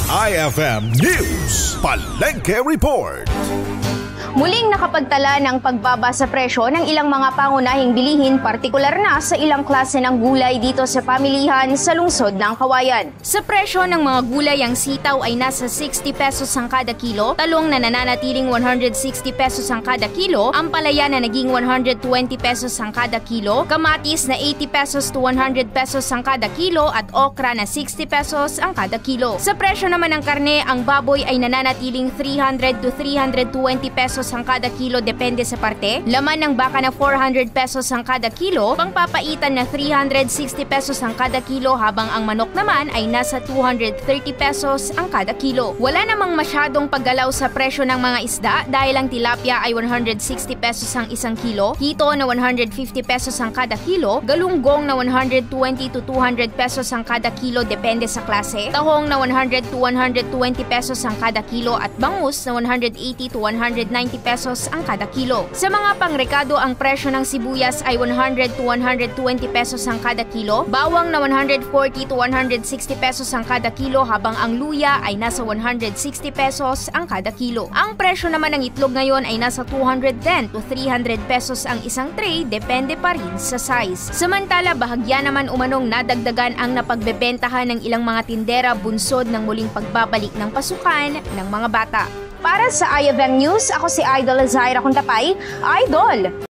IFM News Palengke Report. Muling nakapagtala ng pagbaba sa presyo ng ilang mga pangunahing bilihin, partikular na sa ilang klase ng gulay dito sa pamilihan sa lungsod ng Kawayan. Sa presyo ng mga gulay, ang sitaw ay nasa 60 pesos ang kada kilo, talong na nananatiling 160 pesos ang kada kilo, ampalaya na naging 120 pesos ang kada kilo, kamatis na 80 pesos to 100 pesos ang kada kilo at okra na 60 pesos ang kada kilo. Sa presyo naman ng karne, ang baboy ay nananatiling 300 to 320 pesos ang kada kilo depende sa parte. Laman ng baka na 400 pesos ang kada kilo, pangpapaitan na 360 pesos ang kada kilo, habang ang manok naman ay nasa 230 pesos ang kada kilo. Wala namang masyadong paggalaw sa presyo ng mga isda dahil ang tilapia ay 160 pesos ang isang kilo, hito na 150 pesos ang kada kilo, galunggong na 120 to 200 pesos ang kada kilo depende sa klase, tahong na 100 to 120 pesos ang kada kilo at bangus na 180 to 190 pesos ang kada kilo. Sa mga pangrekado, ang presyo ng sibuyas ay 100 to 120 pesos ang kada kilo, bawang na 140 to 160 pesos ang kada kilo, habang ang luya ay nasa 160 pesos ang kada kilo. Ang presyo naman ng itlog ngayon ay nasa 210 to 300 pesos ang isang tray, depende pa rin sa size. Samantala, bahagya naman umanong nadagdagan ang napagbebentahan ng ilang mga tindera bunsod ng muling pagbabalik ng pasukan ng mga bata. Para sa IFM News, ako si Idol Zaira Kuntapay. Idol!